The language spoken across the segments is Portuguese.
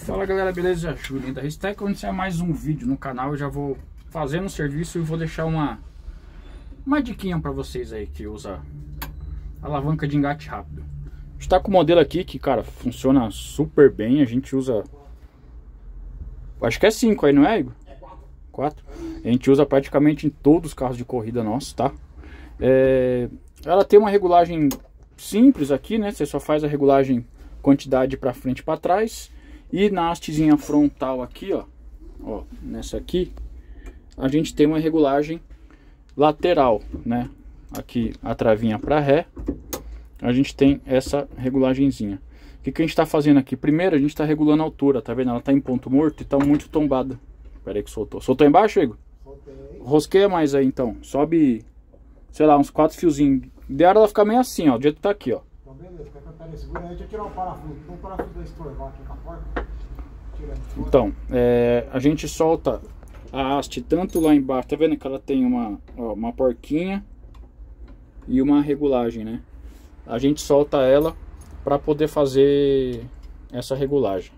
Fala galera, beleza? Julinho da Ristec. Quando iniciar mais um vídeo no canal, eu já vou fazendo um serviço e vou deixar uma diquinha para vocês aí que usa alavanca de engate rápido. A gente tá com o modelo aqui que, cara, funciona super bem. A gente usa, acho que é 5 aí, não é, Igor? É 4. A gente usa praticamente em todos os carros de corrida nossos, tá? Ela tem uma regulagem simples aqui, né? Você só faz a regulagem quantidade para frente e para trás. E na hastezinha frontal aqui, ó, nessa aqui, a gente tem uma regulagem lateral, né? Aqui a travinha para ré, a gente tem essa regulagenzinha. O que a gente está fazendo aqui? Primeiro a gente está regulando a altura, tá vendo? Ela tá em ponto morto e tá muito tombada. Pera aí que soltou. Soltou embaixo, Igor? Soltei. Rosqueia mais aí então. Sobe, sei lá, uns 4 fiozinhos. Ideal ela ficar meio assim, ó, do jeito que tá aqui, ó. Então beleza, peraí, segura aí, deixa eu tirar um parafuso. Tem um parafuso da estorvar aqui na porta. Então, a gente solta a haste tanto lá embaixo, tá vendo que ela tem uma porquinha e uma regulagem, né? A gente solta ela para poder fazer essa regulagem.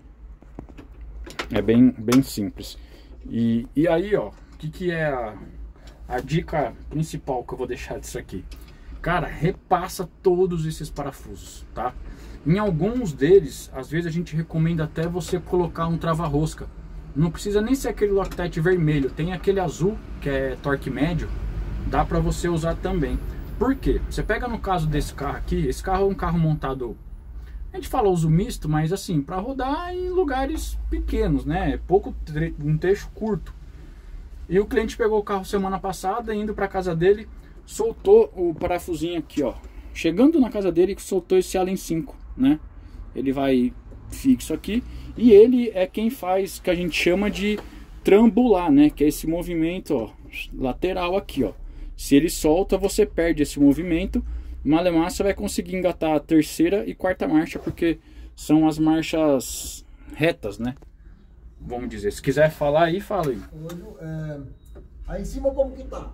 É bem simples. E aí, ó, o que é a dica principal que eu vou deixar disso aqui? Cara, repassa todos esses parafusos, tá? Em alguns deles, às vezes a gente recomenda até você colocar um trava-rosca. Não precisa nem ser aquele Loctite vermelho, tem aquele azul que é torque médio, dá para você usar também. Por quê? Você pega no caso desse carro aqui, esse carro é um carro montado, a gente fala uso misto, mas assim, para rodar em lugares pequenos, né? Um trecho curto. E o cliente pegou o carro semana passada, indo para casa dele, soltou o parafusinho aqui, ó. Chegando na casa dele, soltou esse Allen 5, né? Ele vai fixo aqui. E ele é quem faz, que a gente chama de trambular, né? Que é esse movimento, ó, lateral aqui, ó. Se ele solta, você perde esse movimento. Malemar, você vai conseguir engatar a terceira e quarta marcha, porque são as marchas retas, né? Vamos dizer. Se quiser falar aí, fala aí. Aí em cima como que tá?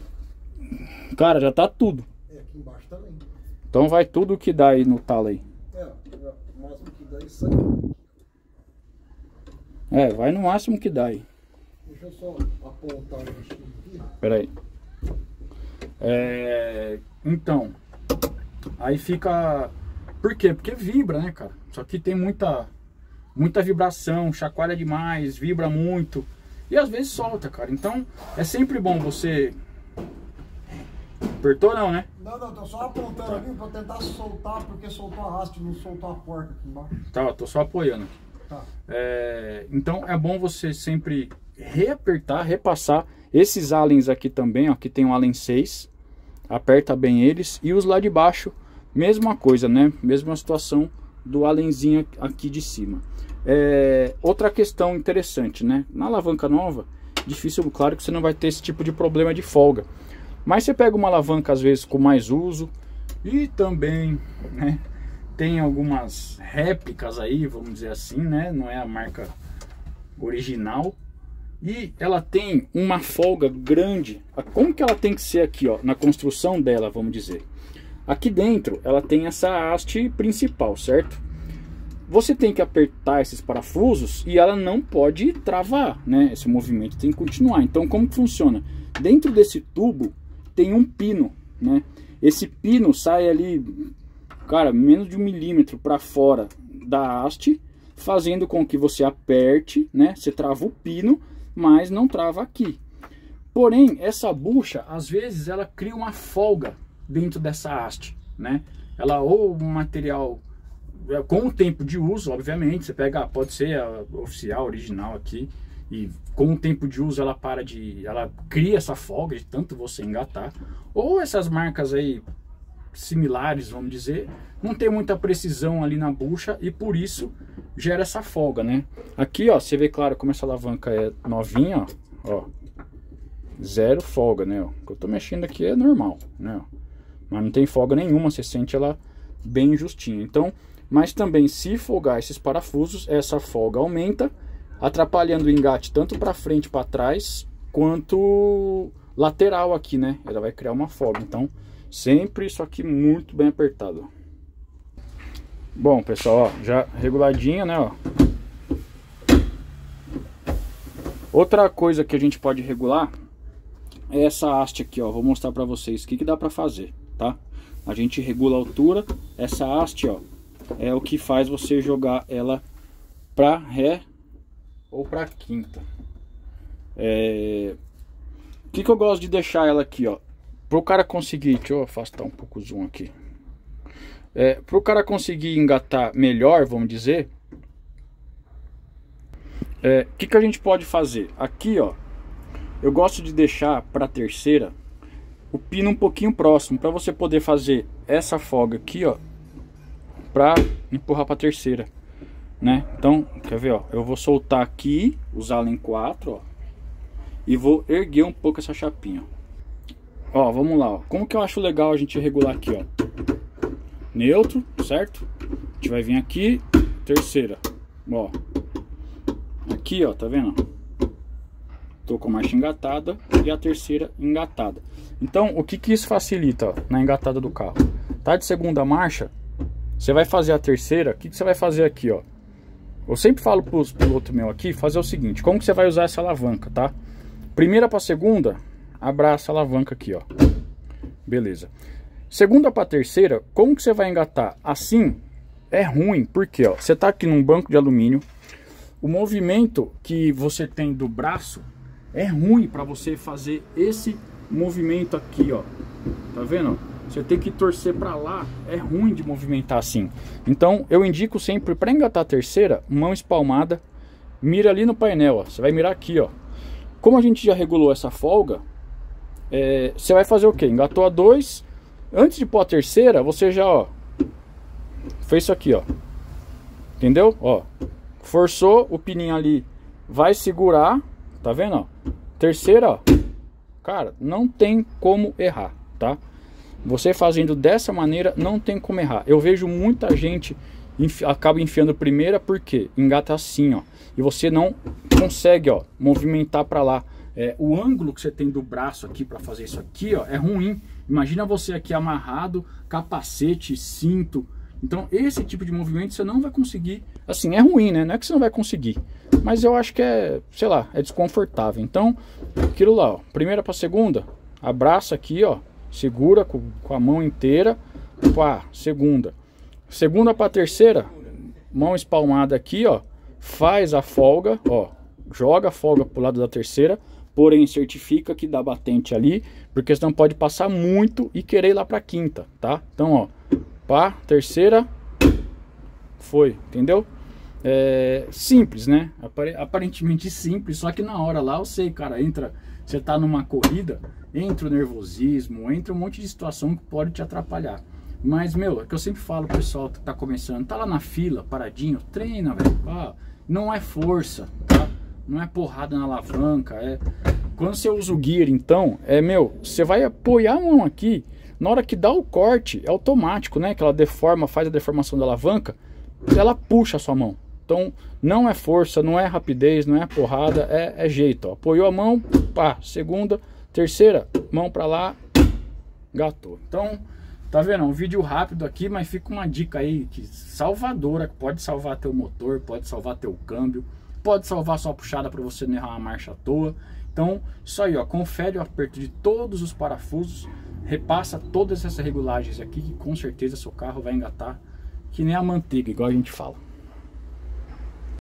Cara, já tá tudo. Aqui embaixo também. Então vai tudo que dá aí no talo aí. O máximo que dá isso aí. Vai no máximo que dá aí. Deixa eu só apontar o bichinho aqui. Pera aí. Então, aí fica... Por quê? Porque vibra, né, cara? Só que tem muita vibração, chacoalha demais, vibra muito. E às vezes solta, cara. Então, é sempre bom você... Apertou não, né? Não, tô só apontando aqui pra tentar soltar, porque soltou a haste, não soltou a porca aqui embaixo. Tá, tô só apoiando aqui. Tá. Então é bom você sempre reapertar, repassar. Esses Allens aqui também, ó, que tem o Allen 6. Aperta bem eles. E os lá de baixo, mesma coisa, né? Mesma situação do Allenzinho aqui de cima. Outra questão interessante, né? Na alavanca nova, difícil, claro que você não vai ter esse tipo de problema de folga. Mas você pega uma alavanca às vezes com mais uso e também, né, tem algumas réplicas aí, vamos dizer assim, né? Não é a marca original. E ela tem uma folga grande. Como que ela tem que ser aqui, ó, na construção dela, vamos dizer. Aqui dentro ela tem essa haste principal, certo? Você tem que apertar esses parafusos e ela não pode travar, né? Esse movimento tem que continuar. Então como que funciona? Dentro desse tubo tem um pino, né? Esse pino sai ali, cara, menos de 1 milímetro para fora da haste, fazendo com que você aperte, né? Você trava o pino, mas não trava aqui. Porém, essa bucha, às vezes, ela cria uma folga dentro dessa haste, né? Ela ou um material com o tempo de uso, obviamente, você pega, pode ser a oficial, original aqui. E com o tempo de uso ela cria essa folga de tanto você engatar. Ou essas marcas aí similares, vamos dizer, não tem muita precisão ali na bucha e por isso gera essa folga, né? Aqui, ó, você vê claro como essa alavanca é novinha, ó. Zero folga, né? O que eu tô mexendo aqui é normal, né? Mas não tem folga nenhuma, você sente ela bem justinha. Então, mas também se folgar esses parafusos, essa folga aumenta, atrapalhando o engate tanto para frente e para trás quanto lateral aqui, né? Ela vai criar uma folga. Então sempre isso aqui muito bem apertado. Bom, pessoal, ó, já reguladinha, né? Ó. Outra coisa que a gente pode regular é essa haste aqui, ó. Vou mostrar pra vocês o que dá pra fazer, tá? A gente regula a altura. Essa haste, ó, é o que faz você jogar ela pra ré ou pra quinta. O que eu gosto de deixar ela aqui, ó, pro cara conseguir, deixa eu afastar um pouco o zoom aqui, pro cara conseguir engatar melhor, vamos dizer, o que a gente pode fazer? Aqui, ó, eu gosto de deixar pra terceira o pino um pouquinho próximo, pra você poder fazer essa folga aqui, ó, pra empurrar pra terceira, né? Então, quer ver, ó, eu vou soltar aqui, usar ela em 4, ó, e vou erguer um pouco essa chapinha, ó, vamos lá, ó. Como que eu acho legal a gente regular aqui, ó, neutro, certo? A gente vai vir aqui, terceira, ó, aqui, ó, tá vendo? Tô com a marcha engatada e a terceira engatada. Então, o que isso facilita, ó, na engatada do carro? Tá de segunda marcha, você vai fazer a terceira, o que você vai fazer aqui, ó? Eu sempre falo pros pilotos meu aqui, fazer o seguinte, como que você vai usar essa alavanca, tá? Primeira para segunda, abraça a alavanca aqui, ó. Beleza. Segunda para terceira, como que você vai engatar? Assim é ruim, porque, ó, você tá aqui num banco de alumínio, o movimento que você tem do braço é ruim para você fazer esse movimento aqui, ó. Tá vendo? Você tem que torcer para lá, é ruim de movimentar assim. Então eu indico sempre para engatar a terceira, mão espalmada, mira ali no painel, ó. Você vai mirar aqui, ó. Como a gente já regulou essa folga, você vai fazer o que? Engatou a 2, antes de pôr a terceira, você já, ó, fez isso aqui, ó. Entendeu? Ó, forçou, o pininho ali vai segurar, tá vendo, ó? Terceira, ó. Cara, não tem como errar, tá? Você fazendo dessa maneira, não tem como errar. Eu vejo muita gente acaba enfiando primeira porque engata assim, ó. E você não consegue, ó, movimentar para lá. O ângulo que você tem do braço aqui para fazer isso aqui, ó, é ruim. Imagina você aqui amarrado, capacete, cinto. Então esse tipo de movimento você não vai conseguir. Assim, é ruim, né? Não é que você não vai conseguir, mas eu acho que sei lá, é desconfortável. Então, aquilo lá, ó, primeira para segunda, abraça aqui, ó, segura com a mão inteira, pá, segunda para terceira, mão espalmada aqui, ó, faz a folga, ó, joga a folga pro lado da terceira, porém certifica que dá batente ali, porque senão pode passar muito e querer ir lá pra quinta, tá? Então, ó, pá, terceira, foi, entendeu? Simples, né? Aparentemente simples, só que na hora lá, eu sei, cara, você tá numa corrida, entra o nervosismo, entra um monte de situação que pode te atrapalhar. Mas, meu, é que eu sempre falo pro pessoal que tá começando, tá lá na fila, paradinho, treina, velho. Não é força, tá? Não é porrada na alavanca, Quando você usa o gear, então, você vai apoiar a mão aqui, na hora que dá o corte, é automático, né? Que ela faz a deformação da alavanca, ela puxa a sua mão. Então, não é força, não é rapidez, não é porrada, é jeito, ó. Apoiou a mão, pá, segunda, terceira, mão pra lá, gatou. Então, tá vendo? Um vídeo rápido aqui, mas fica uma dica aí que salvadora, que pode salvar teu motor, pode salvar teu câmbio, pode salvar sua puxada para você não errar uma marcha à toa. Então, isso aí, ó, confere o aperto de todos os parafusos, repassa todas essas regulagens aqui, que com certeza seu carro vai engatar que nem a manteiga, igual a gente fala.